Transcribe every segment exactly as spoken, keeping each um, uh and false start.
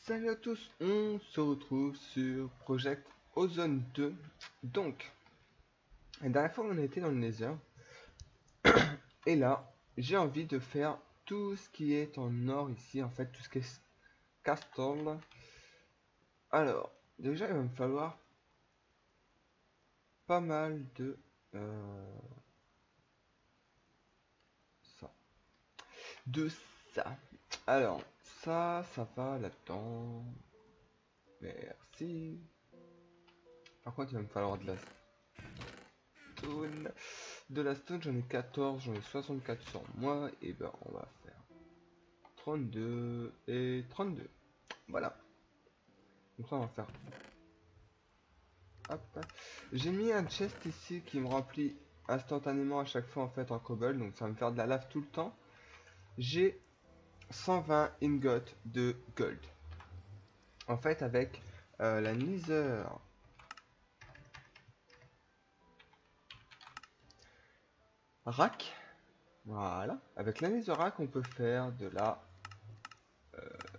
Salut à tous, on se retrouve sur Project Ozone deux. Donc, la dernière fois on a été dans le Nether. Et là, j'ai envie de faire tout ce qui est en or ici, en fait, tout ce qui est castle. Alors, déjà il va me falloir pas mal de... Euh, ça. De ça. Alors, ça, ça va là-dedans. Merci. Par contre, il va me falloir de la stone. De la stone, j'en ai quatorze, j'en ai soixante-quatre sur moi. Et ben, on va faire trente-deux et trente-deux. Voilà. Donc ça, on va faire. Hop. J'ai mis un chest ici qui me remplit instantanément à chaque fois en fait en cobble. Donc ça va me faire de la lave tout le temps. J'ai cent vingt ingots de gold. En fait, avec euh, la Nether Rack, voilà, avec la Nether Rack, on peut faire de la euh,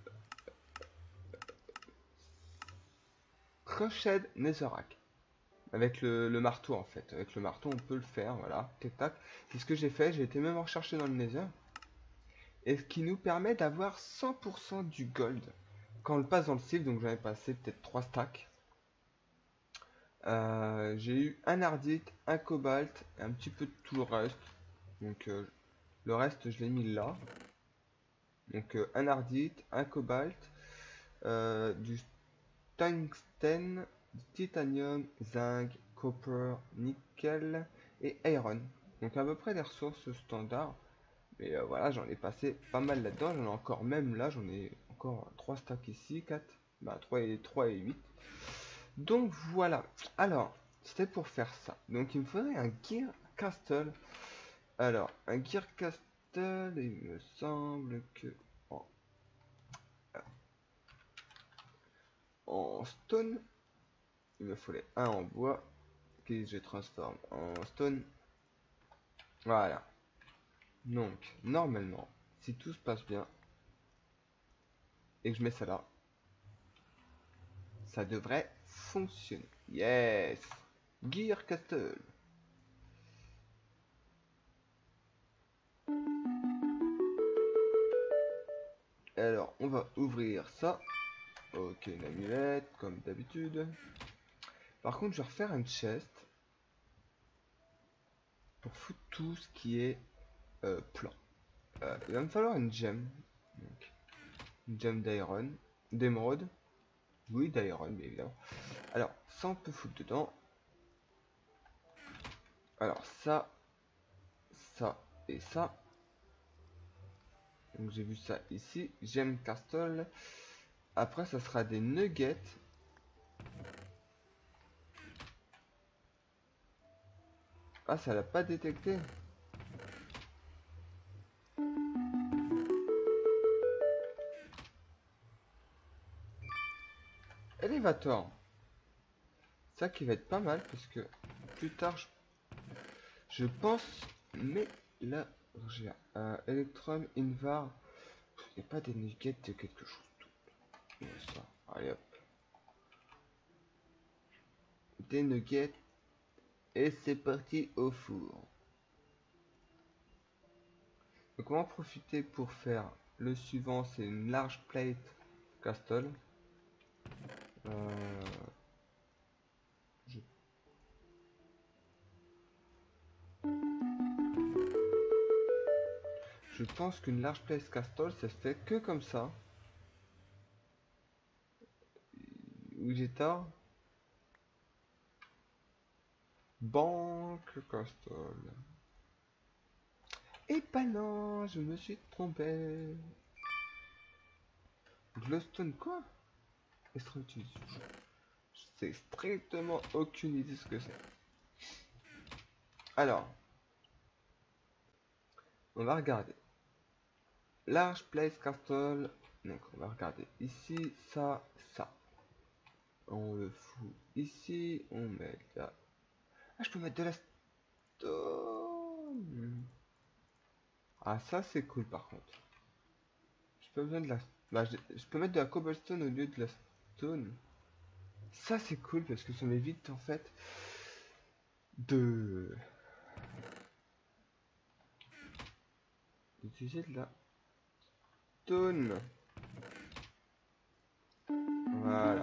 Crushed Netherrack. Avec le, le marteau en fait. Avec le marteau, on peut le faire, voilà. Tac tac. C'est ce que j'ai fait. J'ai été même recherché dans le Nether. Et ce qui nous permet d'avoir cent pour cent du gold. Quand on le passe dans le save, donc j'en ai passé peut-être trois stacks. Euh, j'ai eu un ardite, un cobalt, et un petit peu de tout le reste. Donc euh, le reste, je l'ai mis là. Donc euh, un ardite, un cobalt, euh, du tungstène, du titanium, zinc, copper, nickel et iron. Donc à peu près des ressources standards. Mais euh, voilà, j'en ai passé pas mal là-dedans. J'en ai encore même là, j'en ai encore trois stacks ici, quatre. Bah trois et trois et huit. Donc voilà. Alors, c'était pour faire ça. Donc il me faudrait un gear castle. Alors, un gear castle, il me semble que en, en stone, il me fallait un en bois que je transforme en stone. Voilà. Donc, normalement, si tout se passe bien et que je mets ça là, ça devrait fonctionner. Yes! Gear Castle. Alors, on va ouvrir ça. Ok, une amulette, comme d'habitude. Par contre, je vais refaire un chest pour foutre tout ce qui est euh, plan. Euh, il va me falloir une gemme. Donc, une gemme d'iron. D'émeraude. Oui, d'iron, bien évidemment. Alors, ça, on peut foutre dedans. Alors, ça, ça et ça. Donc, j'ai vu ça ici. Gemme castle. Après, ça sera des nuggets. Ah, ça l'a pas détecté. Elevator. Ça qui va être pas mal parce que plus tard, je, je pense, mais là, j'ai un Electrum Invar. Il n'y a pas des nuggets de quelque chose. Tout. Ça. Allez hop. Des nuggets. Et c'est parti au four. Donc on va en profiter pour faire le suivant, c'est une large plate castle. Euh, je... je pense qu'une large plate castle, ça se fait que comme ça. Où j'ai tort? Banque castle. Et bah non, je me suis trompé. Glowstone quoi? Extraction. Je sais strictement aucune idée ce que c'est. Alors, on va regarder. Large place castle. Donc on va regarder ici, ça, ça. On le fout ici, on met là. Ah, je peux mettre de la stone. Ah, ça c'est cool par contre. J'ai pas besoin de la Bah, je, je peux mettre de la cobblestone au lieu de la stone. Ça, c'est cool parce que ça m'évite en fait de d'utiliser de la stone. Voilà.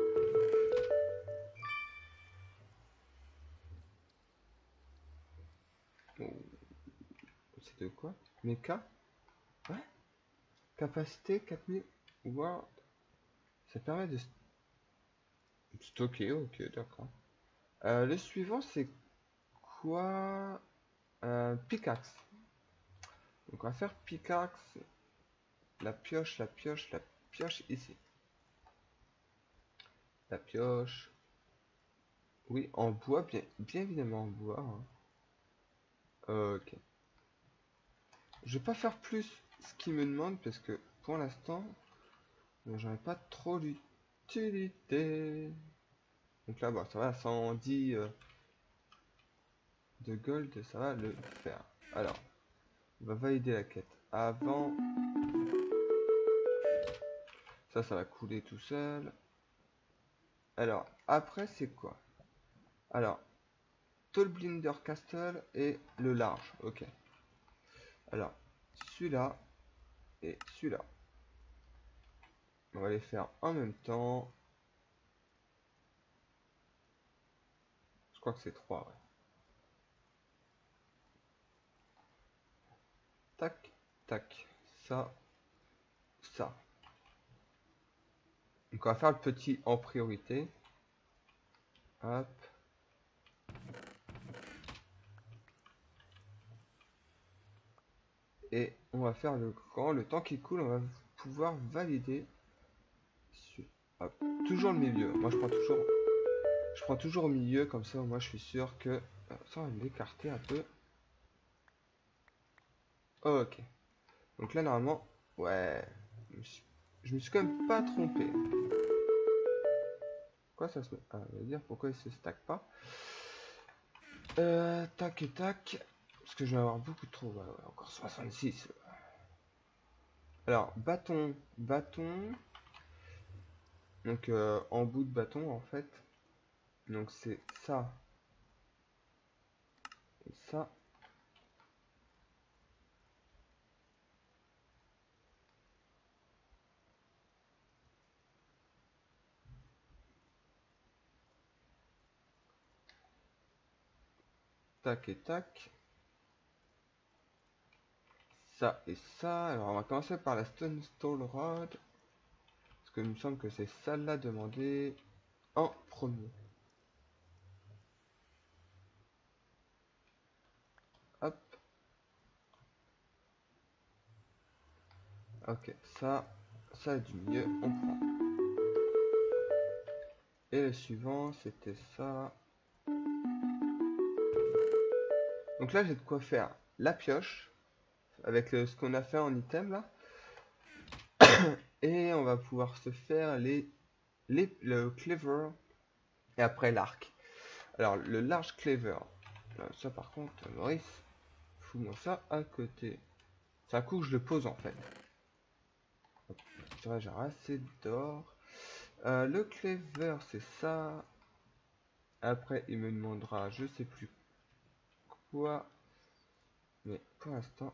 Oh, c'est de quoi? Mecha? Ouais. Capacité quatre mille. Wow. Ça permet de stocker, ok, d'accord. Euh, le suivant, c'est quoi? Euh, pickaxe. Donc on va faire pickaxe. La pioche, la pioche, la pioche ici. La pioche. Oui, en bois, bien, bien évidemment en bois. Hein. Ok. Je vais pas faire plus ce qu'il me demande parce que pour l'instant, j'en ai pas trop l'utilité. Donc là, bah, ça va, cent dix euh, de gold, ça va le faire. Alors, on va valider la quête. Avant, ça, ça va couler tout seul. Alors, après, c'est quoi? Alors, Tall Blinder Castle et le large. Ok. Alors, celui-là et celui-là. On va les faire en même temps. Je crois que c'est trois. Ouais. Tac, tac. Ça, ça. Donc on va faire le petit en priorité. Hop. Et on va faire le grand. Le temps qui coule, on va pouvoir valider. Hop. Toujours le milieu. Moi je prends toujours. Je prends toujours au milieu, comme ça moi je suis sûr que. Ça on va l'écarter un peu. Ok. Donc là normalement. Ouais. Je me suis, je me suis quand même pas trompé. Quoi ça se met. Ah, on va dire pourquoi il se stack pas. Euh, tac et tac. Parce que je vais avoir beaucoup trop. Ouais, ouais, encore soixante-six. Alors, bâton, bâton. Donc, euh, en bout de bâton, en fait. Donc, c'est ça. Et ça. Tac et tac. Ça et ça. Alors, on va commencer par la Stone Stall Rod. Parce que il me semble que c'est celle-là demandée en premier. Hop. Ok, ça. Ça du mieux, on prend. Et le suivant, c'était ça. Donc là, j'ai de quoi faire la pioche. Avec le, ce qu'on a fait en item là. Et on va pouvoir se faire les, les le cleaver et après l'arc. Alors le large cleaver, là, ça par contre, Maurice, fous-moi ça à côté. C'est un coup que je le pose en fait. J'ai assez d'or. Euh, le cleaver c'est ça. Après il me demandera je sais plus quoi. Mais pour l'instant,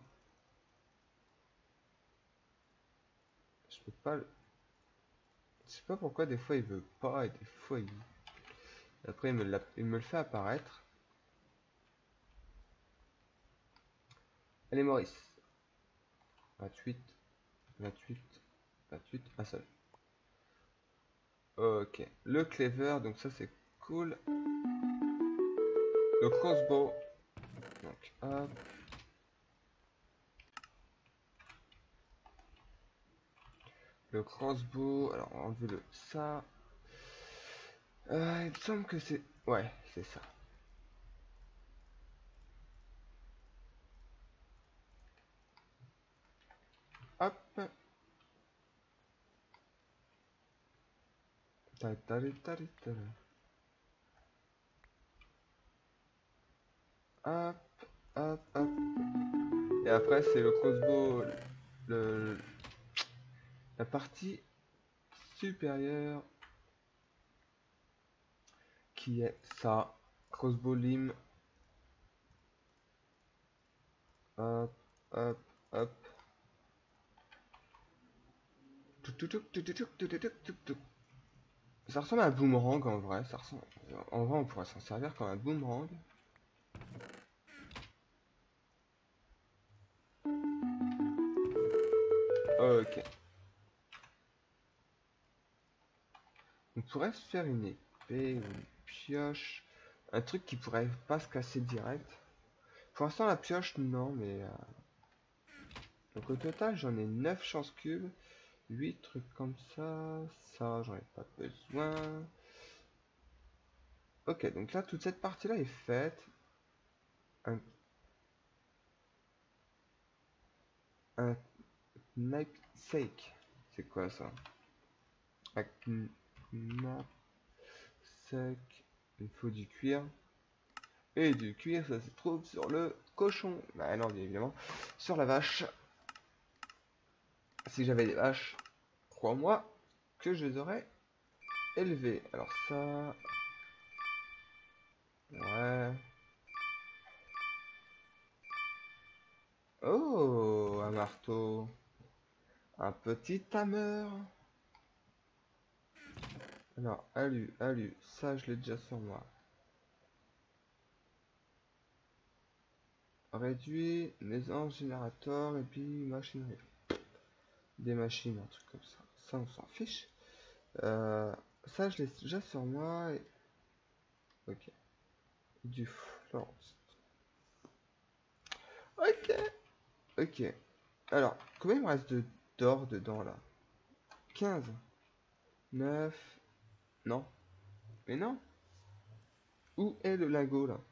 je peux pas le... Je sais pas pourquoi des fois il veut pas et des fois il... Après il me, l'a- il me le fait apparaître. Allez Maurice. vingt-huit, vingt-huit, vingt-huit, un seul. Ok, le cleaver, donc ça c'est cool. Le crossbow. Donc hop. Le crossbow, alors on va enlever le ça. Euh, il me semble que c'est... Ouais, c'est ça. Hop. Ta ta ta ta ta. Hop, hop, hop. Et après c'est le crossbow, le... la partie supérieure qui est ça. Crossbow limb. Hop, hop, hop. Ça ressemble à un boomerang en vrai. Ça ressemble... En vrai, on pourrait s'en servir comme un boomerang. Ok. On pourrait se faire une épée ou une pioche. Un truc qui pourrait pas se casser direct. Pour l'instant, la pioche, non, mais... Euh... Donc au total, j'en ai neuf chances cubes. huit trucs comme ça. Ça, j'en ai pas besoin. Ok, donc là, toute cette partie-là est faite. Un... Un knapsack. C'est quoi ça? Un knapsack. Il faut du cuir. Et du cuir, ça se trouve sur le cochon. Bah non, bien évidemment. Sur la vache. Si j'avais des vaches, crois-moi que je les aurais élevées. Alors ça... Ouais. Oh, un marteau. Un petit hammer. Alors, alu, alu. Ça, je l'ai déjà sur moi. Réduit, naissance, générateur, et puis machinerie. Des machines, un truc comme ça. Ça, on s'en fiche. Euh, ça, je l'ai déjà sur moi. Et... Ok. Du Florence. Ok. Ok. Alors, combien il me reste de d'or dedans, là? quinze. neuf. Non. Mais non. Où est le lingot, là?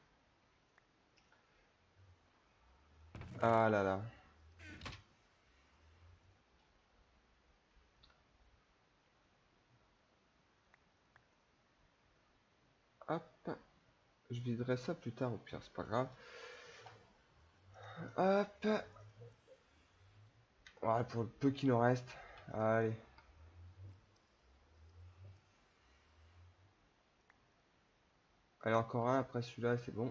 Ah là là. Hop. Je viderai ça plus tard, au pire, c'est pas grave. Hop. Voilà, pour le peu qu'il nous reste. Allez. Allez, encore un, après celui-là, c'est bon.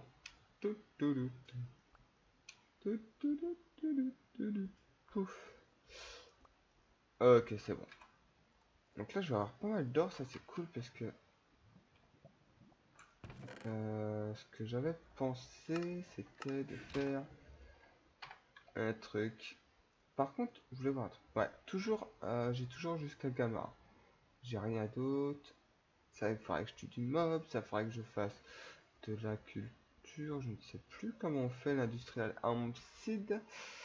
Pouf. Ok, c'est bon. Donc là, je vais avoir pas mal d'or, ça c'est cool parce que... Euh, ce que j'avais pensé, c'était de faire un truc. Par contre, je voulais voir un truc. Ouais, toujours, euh, j'ai toujours jusqu'à Gamma. J'ai rien d'autre. Ça, il faudrait que je tue du mob, ça faudrait que je fasse de la culture. Je ne sais plus comment on fait l'industrial Amseed.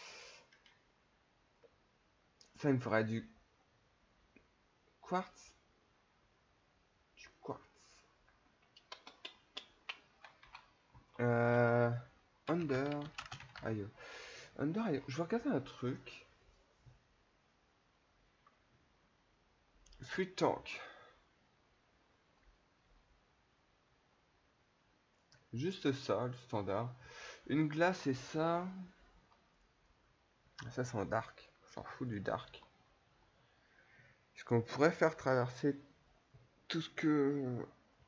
Ça, il me faudrait du quartz. Du quartz. Euh, under. Aïe. Under, aïe. Je vais regarder un truc. Sweet Tank. Juste ça, le standard. Une glace et ça. Ça, c'est en dark. On s'en fout du dark. Est-ce qu'on pourrait faire traverser tout ce que...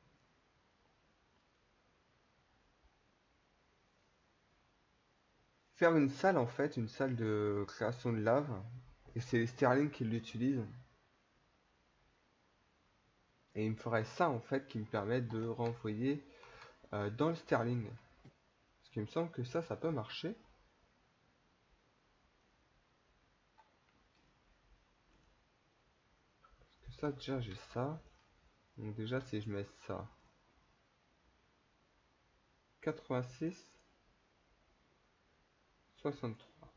Faire une salle, en fait, une salle de création de lave. Et c'est les Sterling qui l'utilisent. Et il me faudrait ça, en fait, qui me permet de renvoyer euh, dans le Sterling. Parce qu'il me semble que ça, ça peut marcher. Parce que ça, déjà, j'ai ça. Donc déjà, si je mets ça... quatre-vingt-six... soixante-trois.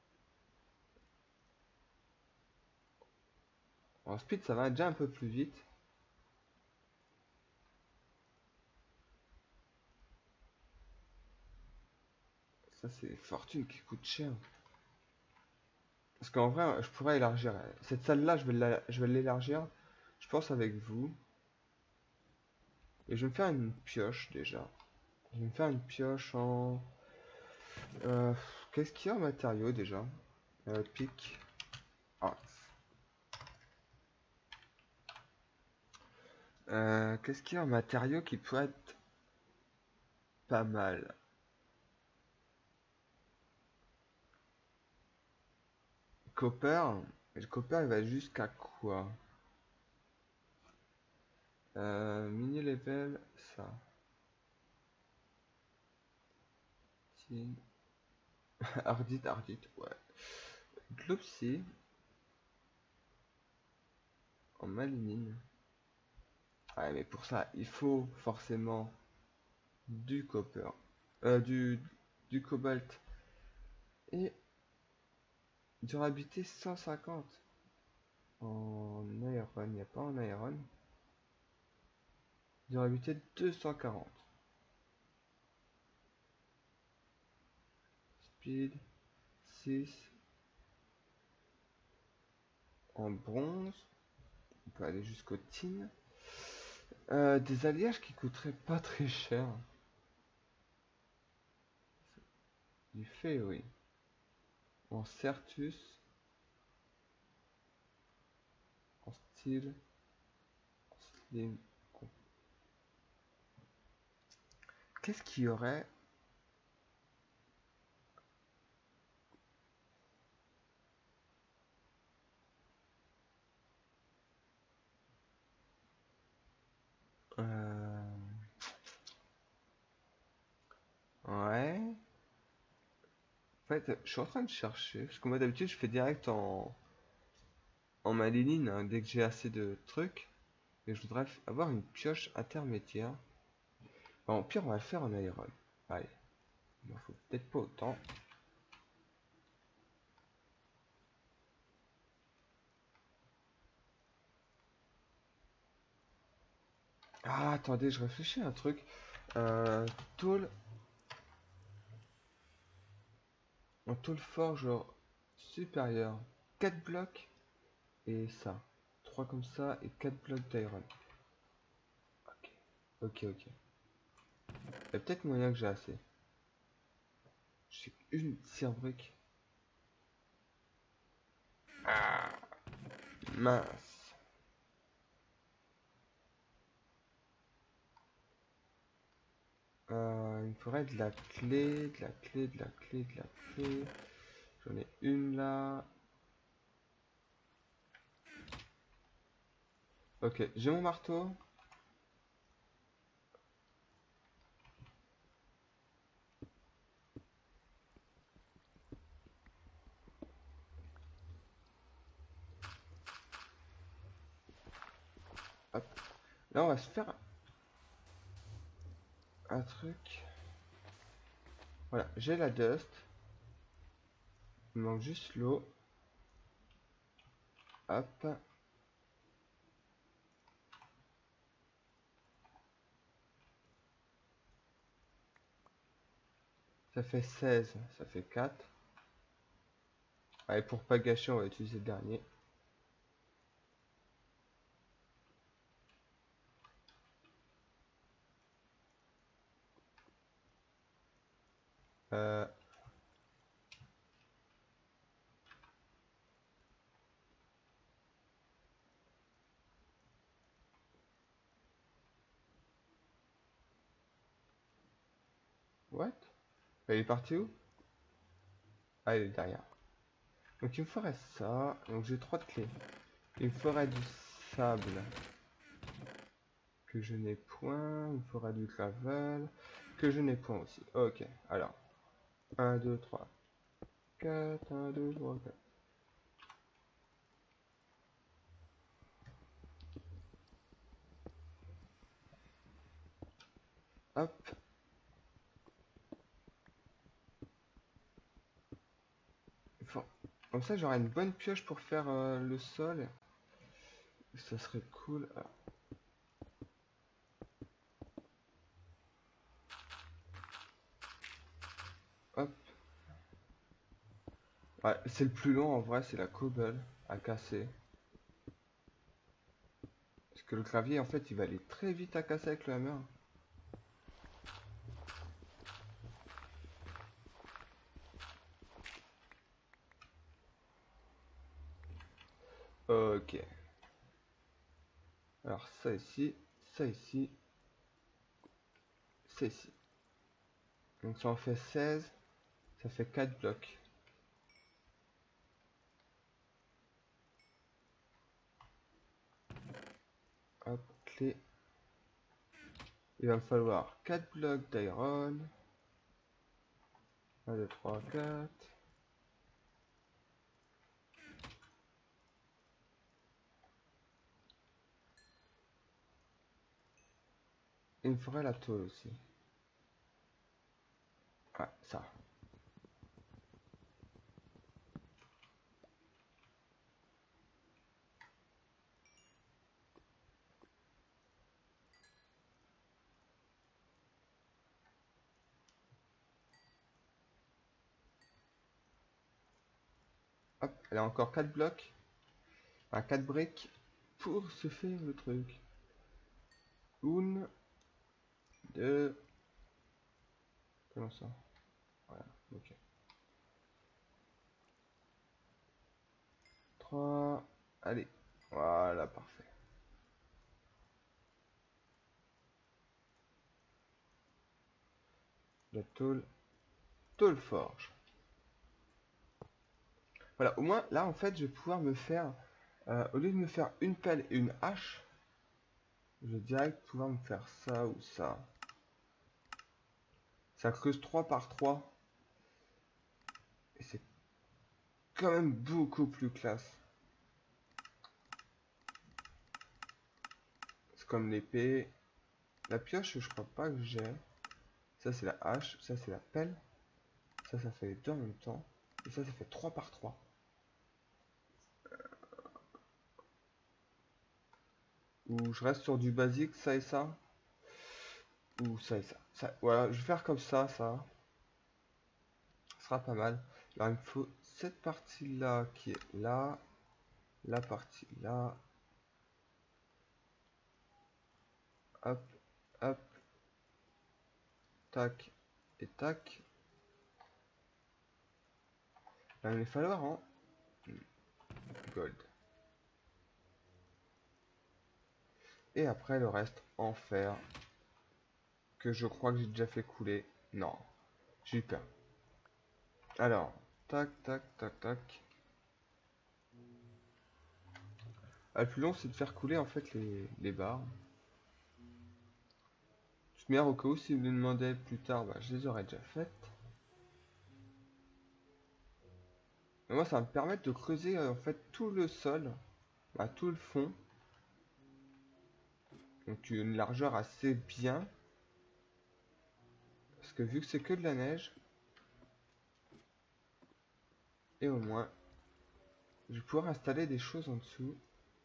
En speed, ça va déjà un peu plus vite. Ça, c'est des fortunes qui coûtent cher. Parce qu'en vrai, je pourrais élargir. Cette salle-là, je vais l'élargir, je pense, avec vous. Et je vais me faire une pioche, déjà. Je vais me faire une pioche en... Euh, Qu'est-ce qu'il y a en matériaux, déjà euh, Pic. Ah. Euh, Qu'est-ce qu'il y a en matériaux qui peut être pas mal? Copper. Et le copper, il va jusqu'à quoi? Euh, mini level, ça. Tin. Ardite, ardite, ouais. Glopsy. En malinine. Ouais, mais pour ça, il faut forcément du copper. Euh, du, du cobalt. Et durabilité cent cinquante. En iron, il n'y a pas en iron. Durabilité deux cent quarante. Speed six. En bronze. On peut aller jusqu'au tin. Euh, des alliages qui coûteraient pas très cher. Du fait, oui. En Certus. En style. En slim. en- Qu'est-ce qu'il y aurait? Euh, Ouais. En fait, je suis en train de chercher. Parce que moi d'habitude, je fais direct en, en malinine hein, dès que j'ai assez de trucs. Et je voudrais f- avoir une pioche intermédiaire. Bon, au pire, on va le faire en iron. Allez, il en faut peut-être pas autant. Ah, attendez, je réfléchis à un truc. Euh, tôle. En tôle forge supérieure. quatre blocs. Et ça. trois comme ça et quatre blocs d'iron. Ok, ok, ok. Il y a peut-être moyen que j'ai assez. J'ai une cire brique. Ah, mince. Euh, il me faudrait de la clé, de la clé, de la clé, de la clé. J'en ai une là. Ok, j'ai mon marteau. Hop. Là, on va se faire un truc. Voilà, j'ai la dust. Il me manque juste l'eau. Hop. Ça fait seize, ça fait quatre. Allez, pour pas gâcher, on va utiliser le dernier. Euh, what? Il est parti où? Ah, il est derrière. Donc il me faudrait ça. Donc j'ai trois de clés. Il me faudrait du sable que je n'ai point. Il me faudrait du gravel que je n'ai point aussi. Ok, alors. un, deux, trois, quatre. un, deux, trois, quatre. Hop. Il faut- Comme ça j'aurai une bonne pioche pour faire euh, le sol. Ça serait cool. Alors, hop. Ouais, c'est le plus long en vrai, c'est la cobble à casser. Parce que le clavier en fait il va aller très vite à casser avec le hammer. Ok. Alors ça ici, ça ici, ça ici. Donc ça en fait seize, ça fait quatre blocs. Hop, clé. Il va me falloir quatre blocs d'iron. un, deux, trois, quatre. Il me faudrait la tôle aussi. Ouais, ça. Hop, elle a encore quatre blocs. Enfin, quatre briques pour se faire le truc. Une, deux. Comment ça? Voilà, ok. Trois. Allez, voilà, parfait. La tôle. Tôle forge. Voilà, au moins là en fait je vais pouvoir me faire, euh, au lieu de me faire une pelle et une hache, je vais direct pouvoir me faire ça ou ça. Ça creuse trois par trois. Et c'est quand même beaucoup plus classe. C'est comme l'épée. La pioche, je crois pas que j'ai. Ça c'est la hache, ça c'est la pelle. Ça, ça fait les deux en même temps. Et ça, ça fait trois par trois. Ou je reste sur du basique, ça et ça. Ou ça et ça. ça. Voilà, je vais faire comme ça, ça. Ce sera pas mal. Alors il me faut cette partie-là qui est là. La partie là. Hop, hop. Tac et tac. Là, il va falloir en gold. Et après le reste en fer. Que je crois que j'ai déjà fait couler. Non, j'ai eu peur. Alors, tac, tac, tac, tac. Ah, le plus long, c'est de faire couler en fait les, les barres. De toute manière, au cas où, si vous me demandez plus tard, bah, je les aurais déjà faites. Mais moi, ça va me permettre de creuser euh, en fait tout le sol, bah, tout le fond. Donc une largeur assez bien. Parce que vu que c'est que de la neige, et au moins, je vais pouvoir installer des choses en dessous.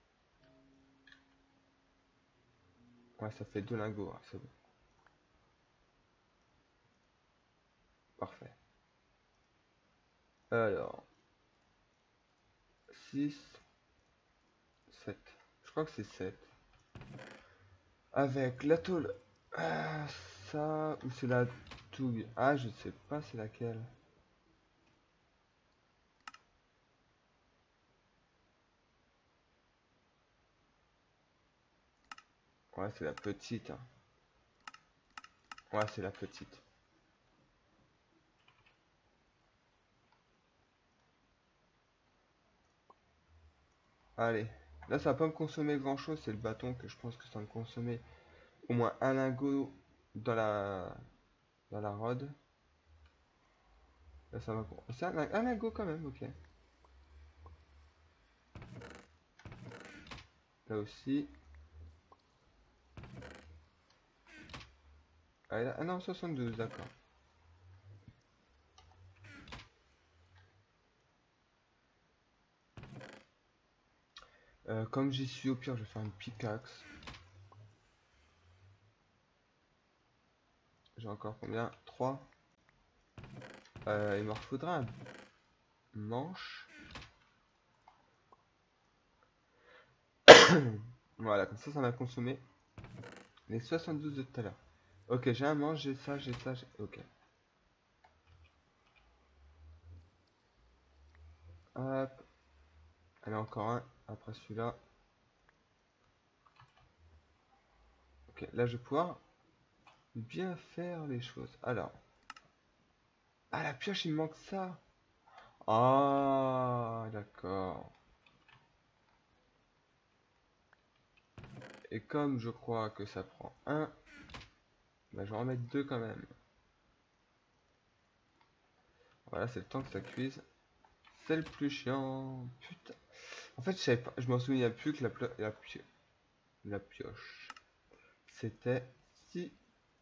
Ouais, ça fait deux lingots, hein, c'est bon. Parfait. Alors, six, sept. Je crois que c'est sept. Avec la tôle. Ah, ça, ou c'est la tougue. Ah, je sais pas c'est laquelle. Ouais, c'est la petite. Hein. Ouais, c'est la petite. Allez. Là, ça va pas me consommer grand chose. C'est le bâton que je pense que ça va me consommer au moins un lingot dans la dans la rod. Là, ça va. C'est un, un lingot quand même, ok. Là aussi. Ah, là, ah non, soixante-douze, d'accord. Euh, comme j'y suis, au pire, je vais faire une pickaxe. J'ai encore combien? trois. Euh, il me faudra un manche. Voilà, comme ça, ça m'a consommé les soixante-douze de tout à l'heure. Ok, j'ai un manche, j'ai ça, j'ai ça, j'ai... Ok. Hop. Allez, encore un. Après celui-là. Ok, là je vais pouvoir bien faire les choses. Alors. Ah, la pioche, il me manque ça. Ah, d'accord. Et comme je crois que ça prend un, bah, je vais en mettre deux quand même. Voilà, c'est le temps que ça cuise. C'est le plus chiant. Putain. En fait, je savais pas, je m'en souviens plus que la, pla- la, pio- la pioche. C'était si.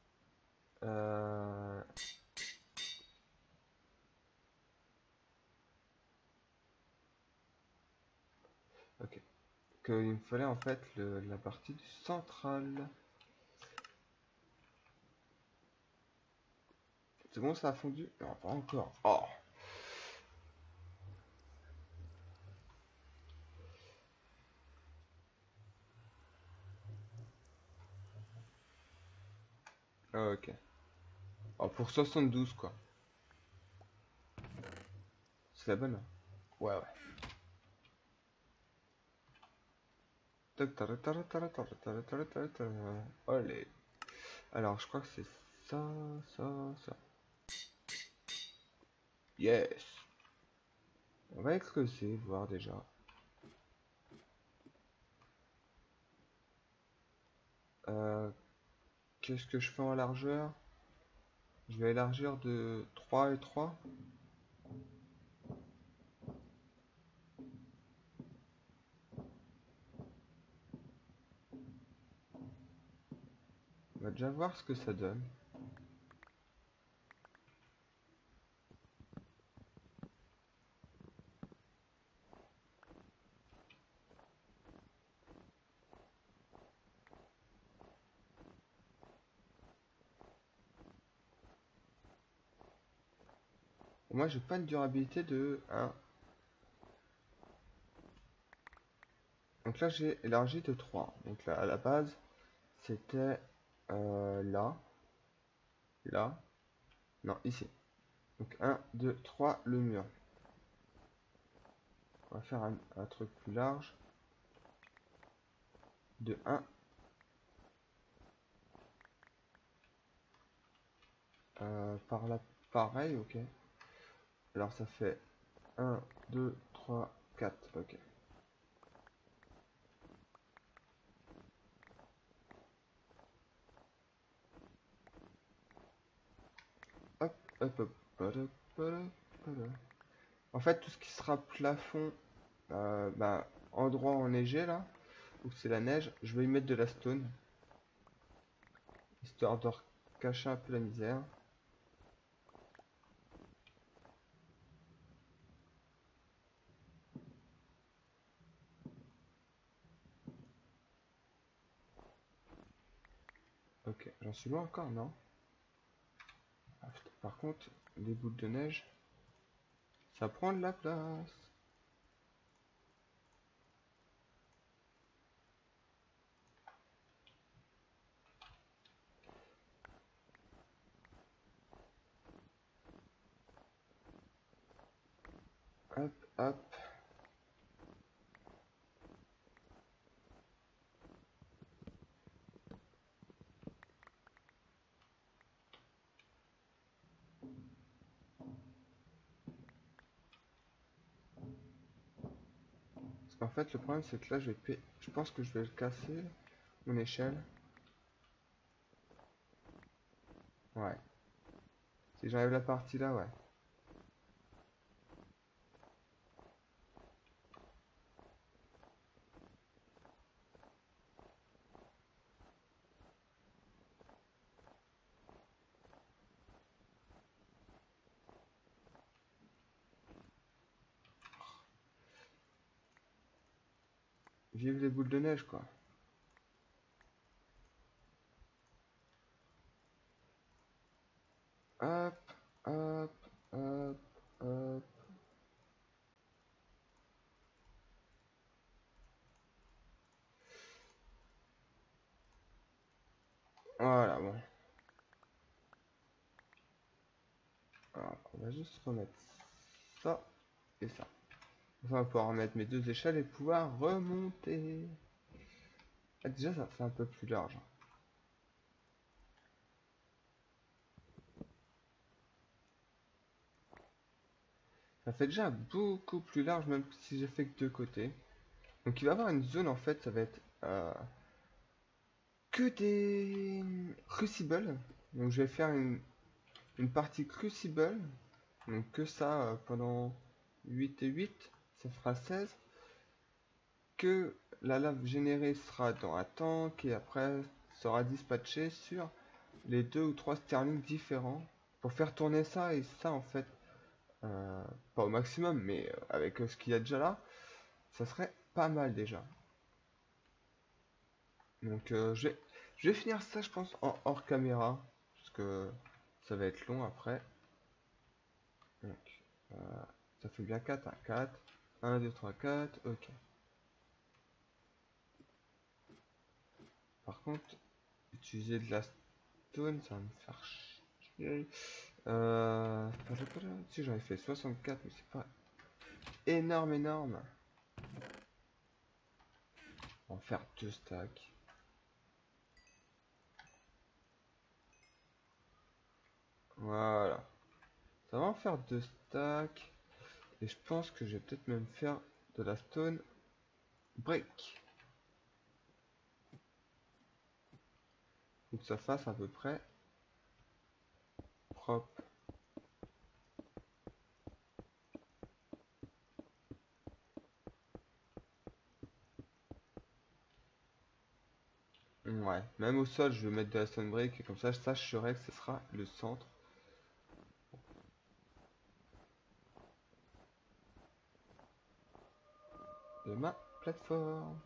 Euh... Ok. Qu'il me fallait en fait le- la partie du central. C'est bon, ça a fondu? Non, pas encore. Oh! Ah, ok. Oh, pour soixante-douze, quoi. C'est la bonne, hein. Ouais, ouais. Tac, tac, tac, tac, tac, tac, tac, tac, tac, tac. Allez. Alors, je crois que c'est ça, ça, ça. Yes! On va creuser, voir déjà. Euh, Qu'est-ce que je fais en largeur? Je vais élargir de trois et trois. On va déjà voir ce que ça donne. Moi, j'ai pas une durabilité de un. Donc là, j'ai élargi de trois. Donc là, à la base, c'était euh, là, là, non, ici. Donc un, deux, trois, le mur. On va faire un, un truc plus large. De un. Euh, par là, pareil, ok. Alors ça fait un, deux, trois, quatre, ok. Hop, hop, hop. Pada, pada, pada. En fait, tout ce qui sera plafond, euh, bah, endroit enneigé là, où c'est la neige, je vais y mettre de la stone. Histoire de cacher un peu la misère. Ok, j'en suis loin encore, non? Ah, putain, par contre, les boules de neige, ça prend de la place. Hop, hop. Parce qu'en fait, le problème, c'est que là, je vais pa- je pense que je vais le casser, mon échelle. Ouais. Si j'enlève la partie là, ouais. Vive les boules de neige, quoi. Hop, hop, hop, hop. Voilà, bon. Alors, on va juste remettre ça et ça. Enfin, on va pouvoir remettre mes deux échelles et pouvoir remonter. Ah, déjà, ça fait un peu plus large. Ça fait déjà beaucoup plus large, même si j'ai fait que deux côtés. Donc il va y avoir une zone, en fait, ça va être euh, que des crucibles. Donc je vais faire une, une partie crucible. Donc que ça euh, pendant huit et huit, ça fera seize. Que la lave générée sera dans un tank et après sera dispatchée sur les deux ou trois sterling différents pour faire tourner ça et ça en fait euh, pas au maximum mais euh, avec euh, ce qu'il y a déjà là ça serait pas mal déjà. Donc euh, je vais je vais finir ça je pense en hors caméra parce que ça va être long après. Donc euh, ça fait bien quatre, hein, quatre, un, deux, trois, quatre, ok. Par contre utiliser de la stone ça va me faire chier. Euh, si j'en ai fait soixante-quatre, mais c'est pas énorme, énorme. On va en faire deux stacks. Voilà. Ça va en faire deux stacks. Et je pense que je vais peut-être même faire de la stone brick. Faut que ça fasse à peu près propre. Ouais, même au sol, je vais mettre de la stone brick et comme ça, ça, je saurai que ce sera le centre. De ma plateforme.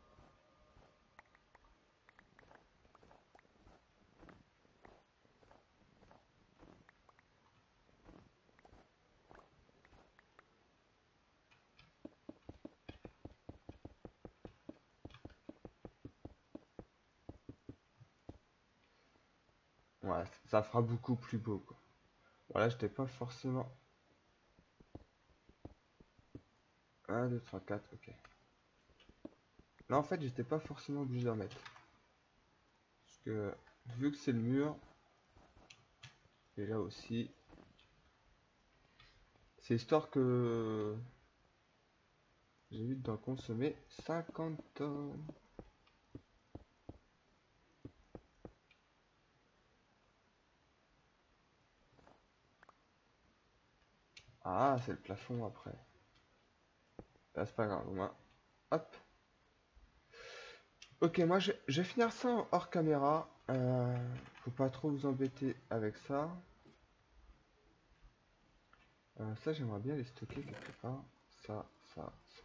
Ouais, ça fera beaucoup plus beau, quoi. Voilà, j'étais pas forcément... un, deux, trois, quatre, ok. Là, en fait, j'étais pas forcément obligé d'en mettre. Parce que, vu que c'est le mur, et là aussi, c'est histoire que j'évite d'en consommer cinquante tonnes. Ah, c'est le plafond après. Là, c'est pas grave, au moins. Hop. Ok, moi, je, je vais finir ça en hors caméra. Euh, faut pas trop vous embêter avec ça. Euh, ça, j'aimerais bien les stocker quelque part. Ça, ça, ça.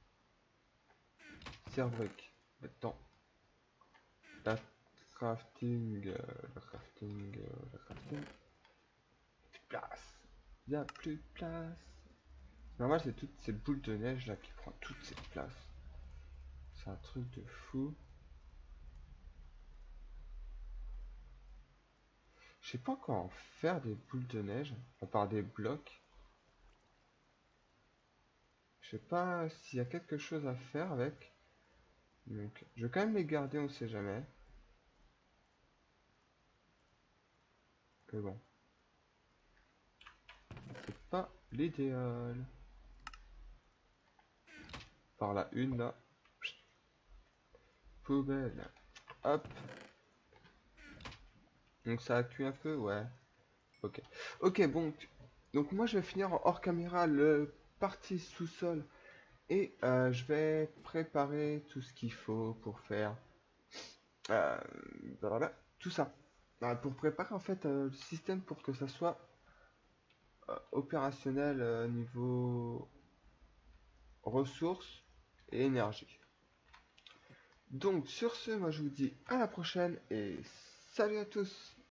Servrick. Maintenant. La crafting. Euh, la crafting. Euh, la crafting. Plus de place. Il y a plus de place. Normal, c'est toutes ces boules de neige là qui prennent toute cette place. C'est un truc de fou. Je sais pas comment faire des boules de neige, à part des blocs. Je sais pas s'il y a quelque chose à faire avec. Donc, je vais quand même les garder, on sait jamais. Mais bon, c'est pas l'idéal. Par la une là. Poubelle. Hop. Donc ça a cuit un peu, ouais. Ok. Ok, bon. Donc moi je vais finir en hors caméra le partie sous-sol. Et euh, je vais préparer tout ce qu'il faut pour faire euh, voilà, tout ça. Euh, pour préparer en fait euh, le système pour que ça soit euh, opérationnel euh, niveau ressources et énergie. Donc sur ce, moi je vous dis à la prochaine et salut à tous!